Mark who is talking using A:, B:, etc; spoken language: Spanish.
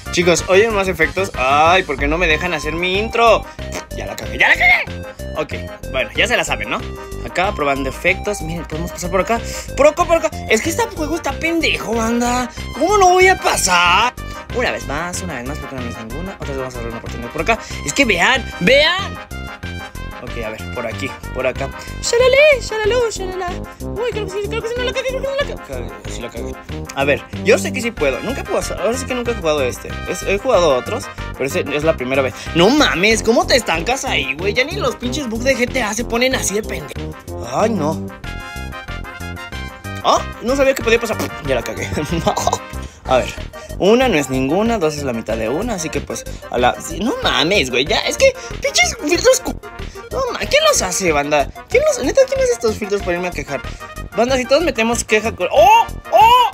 A: Chicos, ¿oyen más efectos? Ay, ¿por qué no me dejan hacer mi intro? Ya la cagué, ya la cagué. Ok, bueno, ya se la saben, ¿no? Acá probando efectos. Miren, podemos pasar por acá. Por acá, por acá. Es que este juego está pendejo, banda. ¿Cómo no voy a pasar? Una vez más, porque no es ninguna. Otra vez vamos a dar una oportunidad por acá. Es que vean, vean. Ok, a ver, por aquí, por acá. ¡Shalale! ¡Shalalú! ¡Shalala! Uy, creo que sí, no la cagué, creo que no la cagué. Sí la cagué. A ver, yo sé que sí puedo. Nunca puedo hacer, ahora sí que nunca he jugado este. He jugado otros, pero es la primera vez. No mames, ¿cómo te estancas ahí, güey? Ya ni los pinches bugs de GTA se ponen así de pendejo. Ay, no. Ah, no sabía que podía pasar. Ya la cagué. A ver, una no es ninguna, dos es la mitad de una, así que pues a la... Sí, no mames, güey, ya, es que pinches filtros... No mames, ¿quién los hace, banda? ¿Quién hace estos filtros para irme a quejar? Banda, si todos metemos queja con... ¡Oh! ¡Oh!